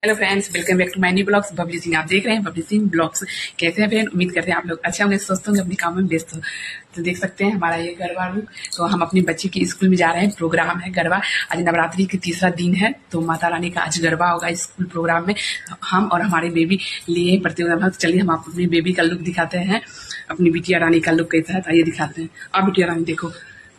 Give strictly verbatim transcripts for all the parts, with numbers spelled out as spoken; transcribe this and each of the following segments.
Hello friends, welcome back to my new blogs. Babli Singh आप देख रहे हैं। बबली सिंह ब्लॉग्स कैसे हैं फ्रेंड? उम्मीद करते हैं आप लोग अच्छा होंगे, स्वस्थ होंगे, अपने काम में व्यस्त हो। तो देख सकते हैं हमारा ये गरबा लुक। तो हम अपने बच्चे की स्कूल में जा रहे हैं, प्रोग्राम है गरबा। आज नवरात्रि की तीसरा दिन है, तो माता रानी का आज गरबा होगा स्कूल प्रोग्राम में। तो हम और हमारे बेबी लिए प्रतियोगिता। तो चलिए हम आपको अपनी बेबी का लुक दिखाते हैं, अपनी बिटिया रानी का लुक कैसा है। आइए दिखाते हैं। और बिटिया रानी देखो,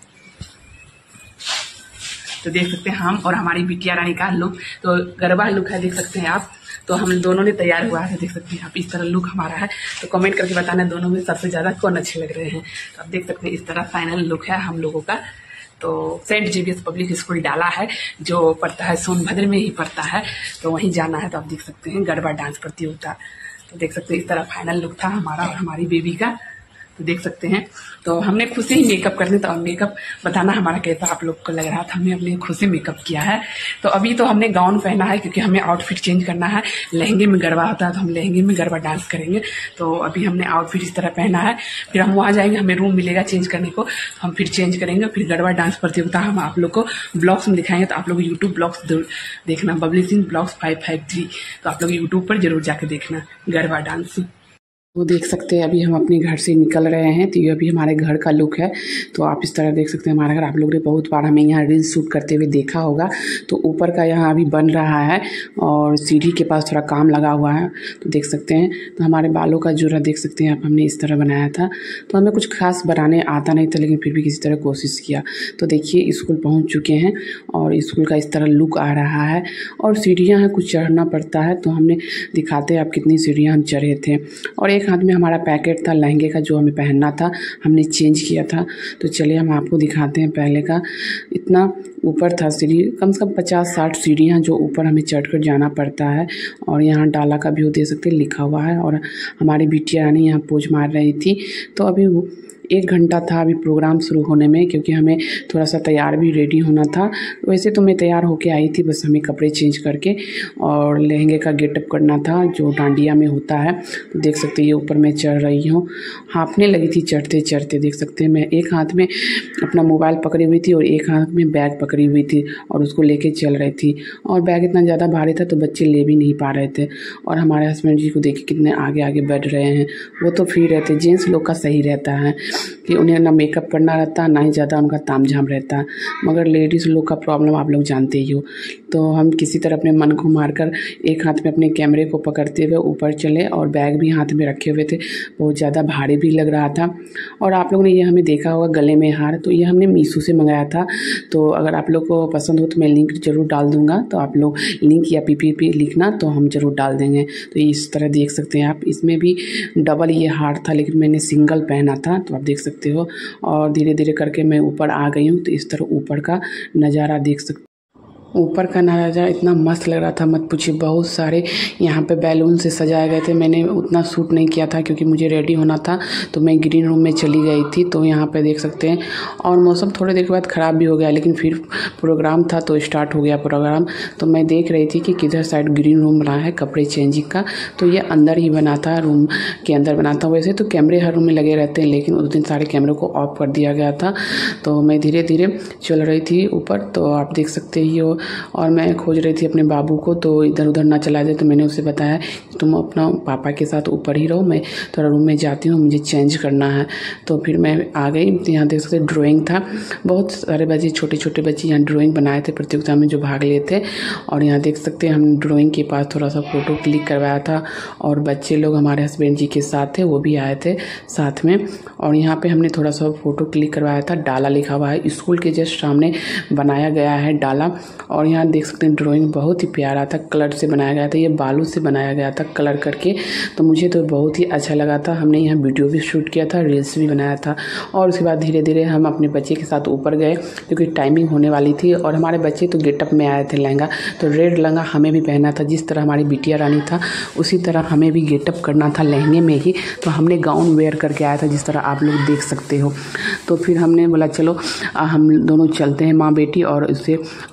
तो देख सकते हैं हम और हमारी बिटिया रानी का लुक। तो गरबा लुक है, देख सकते हैं आप। तो हम दोनों ने तैयार हुआ है, देख सकते हैं आप। इस तरह लुक हमारा है। तो कमेंट करके बताना दोनों में सबसे ज्यादा कौन अच्छे लग रहे हैं। तो आप देख सकते हैं इस तरह फाइनल लुक है हम लोगों का। तो सेंट जेवियर्स पब्लिक स्कूल डाला है, जो पढ़ता है सोनभद्र में ही पढ़ता है, तो वहीं जाना है। तो आप देख सकते हैं गरबा डांस प्रतियोगिता। तो देख सकते हैं इस तरह फाइनल लुक था हमारा और हमारी बेबी का। तो देख सकते हैं। तो हमने खुद से ही मेकअप करने, तो मेकअप बताना हमारा कैसा आप लोग को लग रहा था। हमने अपने खुद से मेकअप किया है। तो अभी तो हमने गाउन पहना है, क्योंकि हमें आउटफिट चेंज करना है। लहंगे में गरबा होता है, तो हम लहंगे में गरबा डांस करेंगे। तो अभी हमने आउटफिट इस तरह पहना है। फिर हम वहाँ जाएंगे, हमें रूम मिलेगा चेंज करने को, हम फिर चेंज करेंगे। फिर गरबा डांस प्रतियोगिता हम आप लोग को ब्लॉग्स में दिखाएंगे। तो आप लोग यूट्यूब ब्लॉग्स देखना, Babli Singh blogs five five three. तो आप लोग यूट्यूब पर जरूर जाके देखना गरबा डांस। वो देख सकते हैं अभी हम अपने घर से निकल रहे हैं। तो ये अभी हमारे घर का लुक है। तो आप इस तरह देख सकते हैं हमारा घर। आप लोग ने बहुत बार हमें यहाँ रील्स शूट करते हुए देखा होगा। तो ऊपर का यहाँ अभी बन रहा है और सीढ़ी के पास थोड़ा काम लगा हुआ है, तो देख सकते हैं। तो हमारे बालों का जोड़ा देख सकते हैं आप, हमने इस तरह बनाया था। तो हमें कुछ खास बनाने आता नहीं था, लेकिन फिर भी किसी तरह कोशिश किया। तो देखिए स्कूल पहुँच चुके हैं और स्कूल का इस तरह लुक आ रहा है। और सीढ़ियाँ हैं, कुछ चढ़ना पड़ता है। तो हमने दिखाते हैं आप कितनी सीढ़ियाँ हम चढ़े थे। और एक हाथ में हमारा पैकेट था लहंगे का, जो हमें पहनना था, हमने चेंज किया था। तो चलिए हम आपको दिखाते हैं। पहले का इतना ऊपर था सीढ़ी, कम से कम पचास साठ सीढ़ियाँ जो ऊपर हमें चढ़कर जाना पड़ता है। और यहाँ डाला का व्यू दे सकते हैं, लिखा हुआ है। और हमारी बिटिया रानी यहाँ पोज मार रही थी। तो अभी एक घंटा था अभी प्रोग्राम शुरू होने में, क्योंकि हमें थोड़ा सा तैयार भी रेडी होना था। वैसे तो मैं तैयार होके आई थी, बस हमें कपड़े चेंज करके और लहंगे का गेटअप करना था, जो डांडिया में होता है। तो देख सकते हैं ये ऊपर मैं चढ़ रही हूँ, हाँफने लगी थी चढ़ते चढ़ते। देख सकते हैं मैं एक हाथ में अपना मोबाइल पकड़ी हुई थी और एक हाथ में बैग पकड़ी हुई थी और उसको लेके चल रही थी। और बैग इतना ज़्यादा भारी था तो बच्चे ले भी नहीं पा रहे थे। और हमारे हस्बैंड जी को देखिए कितने आगे आगे बढ़ रहे हैं। वो तो फ्री रहते, जेंट्स लोग का सही रहता है कि उन्हें ना मेकअप करना रहता, ना ही ज़्यादा उनका तामझाम रहता। मगर लेडीज़ लोग का प्रॉब्लम आप लोग जानते ही हो। तो हम किसी तरह अपने मन को मारकर एक हाथ में अपने कैमरे को पकड़ते हुए ऊपर चले और बैग भी हाथ में रखे हुए थे। बहुत ज़्यादा भारी भी लग रहा था। और आप लोगों ने ये हमें देखा होगा गले में हार, तो ये हमने मीशो से मंगाया था। तो अगर आप लोग को पसंद हो तो मैं लिंक ज़रूर डाल दूँगा। तो आप लोग लिंक या पी पी पी लिखना, तो हम ज़रूर डाल देंगे। तो इस तरह देख सकते हैं आप, इसमें भी डबल ये हार था, लेकिन मैंने सिंगल पहना था। तो आप देख सकते हो। और धीरे धीरे करके मैं ऊपर आ गई हूँ। तो इस तरह ऊपर का नज़ारा देख सकते। ऊपर का नज़ारा इतना मस्त लग रहा था, मत पूछिए। बहुत सारे यहाँ पे बैलून से सजाए गए थे। मैंने उतना शूट नहीं किया था क्योंकि मुझे रेडी होना था, तो मैं ग्रीन रूम में चली गई थी। तो यहाँ पे देख सकते हैं। और मौसम थोड़ी देर के बाद ख़राब भी हो गया, लेकिन फिर प्रोग्राम था तो स्टार्ट हो गया प्रोग्राम। तो मैं देख रही थी कि किधर साइड ग्रीन रूम बना है कपड़े चेंजिंग का। तो ये अंदर ही बना था, रूम के अंदर बना था। वैसे तो कैमरे हर रूम में लगे रहते हैं, लेकिन उस दिन सारे कैमरों को ऑफ कर दिया गया था। तो मैं धीरे धीरे चल रही थी ऊपर। तो आप देख सकते ही हो। और मैं खोज रही थी अपने बाबू को, तो इधर उधर ना चला जाए। तो मैंने उसे बताया तुम अपना पापा के साथ ऊपर ही रहो, मैं थोड़ा रूम में जाती हूँ, मुझे चेंज करना है। तो फिर मैं आ गई। तो यहाँ देख सकते ड्राइंग था, बहुत सारे बच्चे, छोटे छोटे बच्चे यहाँ ड्राइंग बनाए थे प्रतियोगिता में जो भाग लिए थे। और यहाँ देख सकते हैं हम ड्राइंग के पास थोड़ा सा फ़ोटो क्लिक करवाया था। और बच्चे लोग हमारे हस्बैंड जी के साथ थे, वो भी आए थे साथ में। और यहाँ पे हमने थोड़ा सा फ़ोटो क्लिक करवाया था। डाला लिखा हुआ है, स्कूल के जस्ट सामने बनाया गया है डाला। और यहाँ देख सकते हैं ड्राइंग बहुत ही प्यारा था, कलर से बनाया गया था। ये बालू से बनाया गया था कलर करके। तो मुझे तो बहुत ही अच्छा लगा था। हमने यहाँ वीडियो भी शूट किया था, रील्स भी बनाया था। और उसके बाद धीरे धीरे हम अपने बच्चे के साथ ऊपर गए, क्योंकि टाइमिंग होने वाली थी। और हमारे बच्चे तो गेटअप में आए थे लहंगा, तो रेड लहंगा हमें भी पहना था। जिस तरह हमारी बिटिया रानी था उसी तरह हमें भी गेटअप करना था लहंगे में ही। तो हमने गाउन वेयर करके आया था, जिस तरह आप लोग देख सकते हो। तो फिर हमने बोला चलो हम दोनों चलते हैं माँ बेटी, और उससे अपना बाबू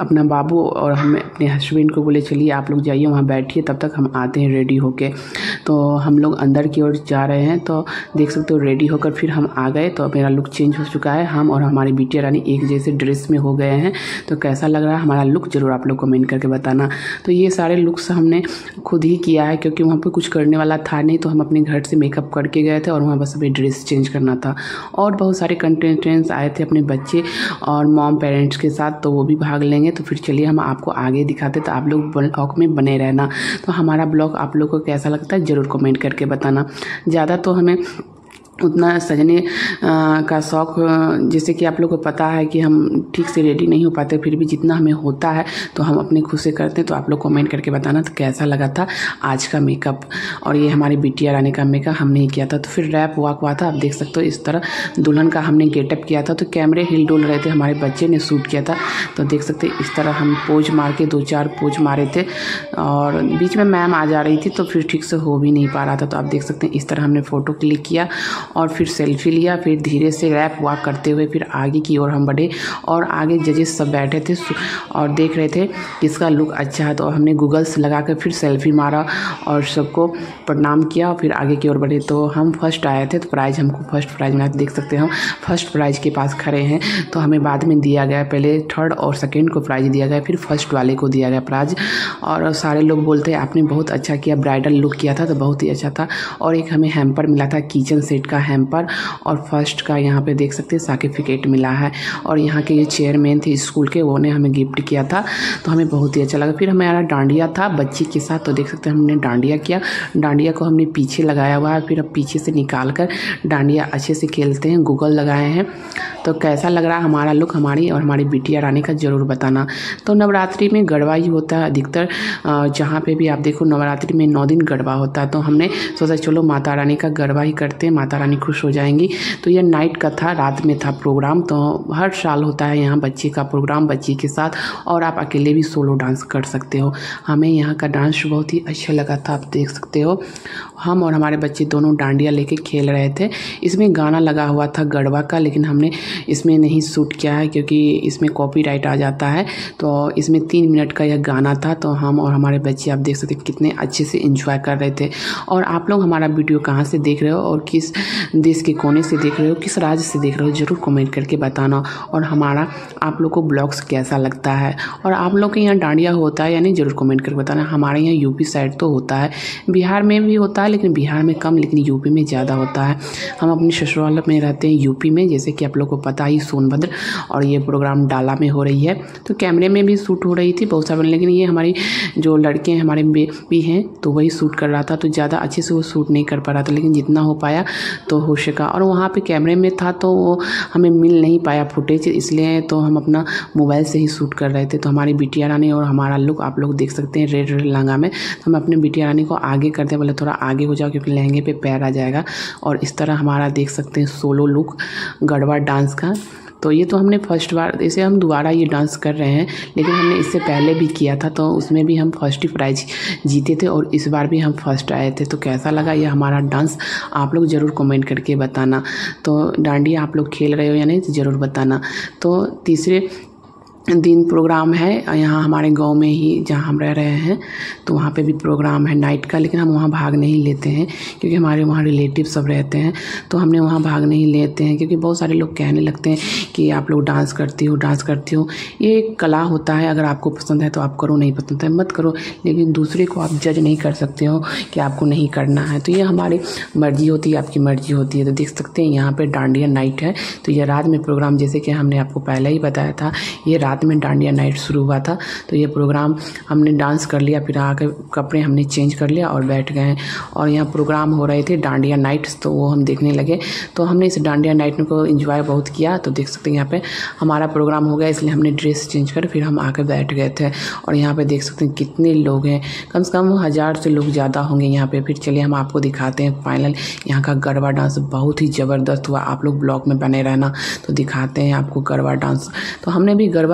बाबू और हम अपने हस्बैंड को बोले चलिए आप लोग जाइए वहाँ बैठिए, तब तक हम आते हैं रेडी होके। तो हम लोग अंदर की ओर जा रहे हैं, तो देख सकते हो रेडी होकर फिर हम आ गए। तो मेरा लुक चेंज हो चुका है, हम और हमारी बिटिया रानी एक जैसे ड्रेस में हो गए हैं। तो कैसा लग रहा है हमारा लुक ज़रूर आप लोग कमेंट करके बताना। तो ये सारे लुक्स हमने खुद ही किया है, क्योंकि वहाँ पर कुछ करने वाला था नहीं, तो हम अपने घर से मेकअप करके गए थे और वहाँ बस अभी ड्रेस चेंज करना था। और बहुत सारे कंटेस्टेंट्स आए थे अपने बच्चे और मॉम पेरेंट्स के साथ, तो वो भी भाग लेंगे। तो फिर चलिए हम आपको आगे दिखाते, तो आप लोग ब्लॉग में बने रहना। तो हमारा ब्लॉग आप लोग को कैसा लगता है ज़रूर कमेंट करके बताना। ज़्यादा तो हमें उतना सजने आ, का शौक़, जैसे कि आप लोग को पता है कि हम ठीक से रेडी नहीं हो पाते, फिर भी जितना हमें होता है तो हम अपने खुद से करते हैं। तो आप लोग कमेंट करके बताना तो कैसा लगा था आज का मेकअप। और ये हमारी बिटिया रानी का मेकअप हमने ही किया था। तो फिर रैप वॉक हुआ था, आप देख सकते हो इस तरह दुल्हन का हमने गेटअप किया था। तो कैमरे हिल डोल रहे थे, हमारे बच्चे ने शूट किया था। तो देख सकते इस तरह हम पोज मार के दो चार पोज मारे थे, और बीच में मैम आ जा रही थी तो फिर ठीक से हो भी नहीं पा रहा था। तो आप देख सकते हैं इस तरह हमने फ़ोटो क्लिक किया और फिर सेल्फी लिया। फिर धीरे से रैप वॉक करते हुए फिर आगे की ओर हम बढ़े, और आगे जजेस सब बैठे थे और देख रहे थे किसका लुक अच्छा है। तो हमने गूगल्स लगा कर फिर सेल्फी मारा और सबको प्रणाम किया और फिर आगे की ओर बढ़े। तो हम फर्स्ट आए थे, तो प्राइज़ हमको फर्स्ट प्राइज़ मिला। देख सकते हैं हम फर्स्ट प्राइज़ के पास खड़े हैं। तो हमें बाद में दिया गया, पहले थर्ड और सेकेंड को प्राइज़ दिया गया, फिर फर्स्ट वाले को दिया गया प्राइज़। और सारे लोग बोलते हैं आपने बहुत अच्छा किया, ब्राइडल लुक किया था तो बहुत ही अच्छा था। और एक हमें हैम्पर मिला था, किचन सेट का हैम्पर, और फर्स्ट का यहाँ पे देख सकते हैं सर्टिफिकेट मिला है। और यहाँ के ये चेयरमैन थे स्कूल के, वो ने हमें गिफ्ट किया था, तो हमें बहुत ही अच्छा लगा। फिर हमारा डांडिया था बच्ची के साथ, तो देख सकते हैं हमने डांडिया किया। डांडिया को हमने पीछे लगाया हुआ है, फिर अब पीछे से निकाल कर डांडिया अच्छे से खेलते हैं, गूगल लगाए हैं। तो कैसा लग रहा है हमारा लुक हमारी और हमारी बिटिया रानी का ज़रूर बताना। तो नवरात्रि में गरबा ही होता है अधिकतर, जहाँ पे भी आप देखो नवरात्रि में नौ दिन गरबा होता है। तो हमने सोचा चलो माता रानी का गरबा ही करते हैं, माता रानी खुश हो जाएंगी। तो ये नाइट का था, रात में था प्रोग्राम। तो हर साल होता है यहाँ बच्चे का प्रोग्राम बच्ची के साथ, और आप अकेले भी सोलो डांस कर सकते हो। हमें यहाँ का डांस बहुत ही अच्छा लगा था, आप देख सकते हो हम और हमारे बच्चे दोनों डांडिया लेके खेल रहे थे। इसमें गाना लगा हुआ था गरबा का, लेकिन हमने इसमें नहीं शूट किया है क्योंकि इसमें कॉपीराइट आ जाता है। तो इसमें तीन मिनट का यह गाना था। तो हम और हमारे बच्चे आप देख सकते कितने अच्छे से एंजॉय कर रहे थे। और आप लोग हमारा वीडियो कहाँ से देख रहे हो और किस देश के कोने से देख रहे हो, किस राज्य से देख रहे हो, ज़रूर कमेंट करके बताना। और हमारा आप लोग को ब्लॉग्स कैसा लगता है, और आप लोग के यहाँ डांडिया होता है या नहीं, ज़रूर कमेंट करके बताना। हमारे यहाँ यूपी साइड तो होता है, बिहार में भी होता है, लेकिन बिहार में कम, लेकिन यूपी में ज़्यादा होता है। हम अपने ससुराल में रहते हैं यूपी में, जैसे कि आप लोग को पता ही सोनभद्र। और ये प्रोग्राम डाला में हो रही है, तो कैमरे में भी शूट हो रही थी बहुत सारे, लेकिन ये हमारी जो लड़के हैं हमारे बेबी हैं तो वही शूट कर रहा था। तो ज़्यादा अच्छे से वो शूट नहीं कर पा रहा था, लेकिन जितना हो पाया तो हो सका। और वहाँ पे कैमरे में था तो वो हमें मिल नहीं पाया फुटेज, इसलिए तो हम अपना मोबाइल से ही शूट कर रहे थे। तो हमारी बिटिया रानी और हमारा लुक आप लोग देख सकते हैं रेड रेड लहंगा में। तो हम अपने बिटिया रानी को आगे करते हैं, बोले थोड़ा आगे हो जाओ क्योंकि लहंगे पे पैर आ जाएगा। और इस तरह हमारा देख सकते हैं सोलो लुक गरबा डांस का। तो ये तो हमने फर्स्ट बार, इसे हम दोबारा ये डांस कर रहे हैं, लेकिन हमने इससे पहले भी किया था तो उसमें भी हम फर्स्ट ही प्राइज जीते थे, और इस बार भी हम फर्स्ट आए थे। तो कैसा लगा ये हमारा डांस आप लोग ज़रूर कमेंट करके बताना। तो डांडिया आप लोग खेल रहे हो या नहीं तो ज़रूर बताना। तो तीसरे दिन प्रोग्राम है यहाँ हमारे गांव में ही जहाँ हम रह रहे हैं, तो वहाँ पे भी प्रोग्राम है नाइट का, लेकिन हम वहाँ भाग नहीं लेते हैं क्योंकि हमारे वहाँ रिलेटिव सब रहते हैं। तो हमने वहाँ भाग नहीं लेते हैं क्योंकि बहुत सारे लोग कहने लगते हैं कि आप लोग डांस करती हो डांस करती हो। ये एक कला होता है, अगर आपको पसंद है तो आप करो, नहीं पसंद है मत करो, लेकिन दूसरे को आप जज नहीं कर सकते हो कि आपको नहीं करना है। तो ये हमारी मर्जी होती है, आपकी मर्जी होती है। तो देख सकते हैं यहाँ पर डांडिया नाइट है। तो ये रात में प्रोग्राम, जैसे कि हमने आपको पहले ही बताया था, ये रात में डांडिया नाइट शुरू हुआ था। तो ये प्रोग्राम हमने डांस कर लिया, फिर आकर कपड़े हमने चेंज कर लिया और बैठ गए। और यहाँ प्रोग्राम हो रहे थे डांडिया नाइट्स, तो वो हम देखने लगे। तो हमने इस डांडिया नाइट को एंजॉय बहुत किया। तो देख सकते हैं यहाँ पे हमारा प्रोग्राम हो गया, इसलिए हमने ड्रेस चेंज कर फिर हम आकर बैठ गए थे। और यहाँ पे देख सकते हैं कितने लोग हैं, कम से कम हज़ार से लोग ज़्यादा होंगे यहाँ पे। फिर चलिए हम आपको दिखाते हैं फाइनल यहाँ का गरबा डांस, बहुत ही ज़बरदस्त हुआ। आप लोग ब्लॉग में बने रहना, तो दिखाते हैं आपको गरबा डांस। तो हमने भी गरबा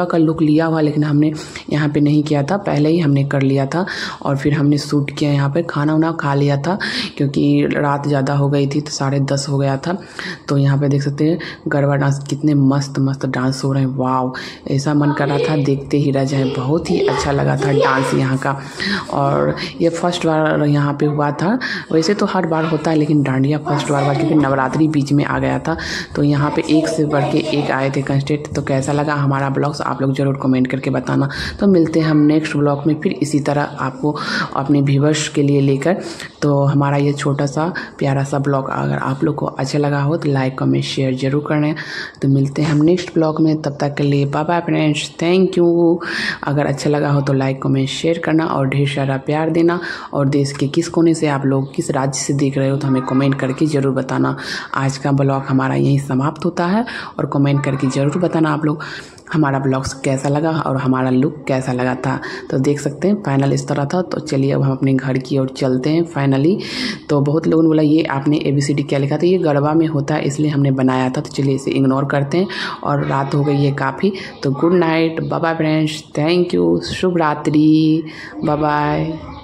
का लुक लिया हुआ, लेकिन हमने यहाँ पे नहीं किया था, पहले ही हमने कर लिया था और फिर हमने शूट किया। यहाँ पे खाना वाना खा लिया था क्योंकि रात ज़्यादा हो गई थी, तो साढ़े दस हो गया था। तो यहाँ पे देख सकते हैं गरबा डांस कितने मस्त मस्त डांस हो रहे हैं। वाव, ऐसा मन कर रहा था देखते ही रह जाए। बहुत ही अच्छा लगा था डांस यहाँ का। और ये फर्स्ट बार यहाँ पे हुआ था, वैसे तो हर बार होता है लेकिन डांडिया फर्स्ट बार हुआ क्योंकि नवरात्रि बीच में आ गया था। तो यहाँ पे एक से बढ़ के एक आए थे कंस्टेंट। तो कैसा लगा हमारा ब्लॉग्स आप लोग ज़रूर कमेंट करके बताना। तो मिलते हैं हम नेक्स्ट ब्लॉग में फिर इसी तरह आपको अपने व्यूवर्स के लिए लेकर। तो हमारा ये छोटा सा प्यारा सा ब्लॉग अगर आप लोग को अच्छा लगा हो तो लाइक कमेंट शेयर जरूर करें। तो मिलते हैं हम नेक्स्ट ब्लॉग में, तब तक के लिए bye bye friends, thank you. अगर अच्छा लगा हो तो लाइक कमेंट शेयर करना और ढेर सारा प्यार देना। और देश के किस कोने से आप लोग किस राज्य से देख रहे हो तो हमें कमेंट करके ज़रूर बताना। आज का ब्लॉग हमारा यहीं समाप्त होता है और कमेंट करके ज़रूर बताना आप लोग हमारा ब्लॉग्स कैसा लगा और हमारा लुक कैसा लगा था। तो देख सकते हैं फाइनल इस तरह था। तो चलिए अब हम अपने घर की ओर चलते हैं फाइनली। तो बहुत लोगों ने बोला ये आपने ए बी सी डी क्या लिखा था, ये गरबा में होता है इसलिए हमने बनाया था। तो चलिए इसे इग्नोर करते हैं और रात हो गई है काफ़ी। तो good night, bye bye friends, thank you, शुभ रात्रि, बाय बाय।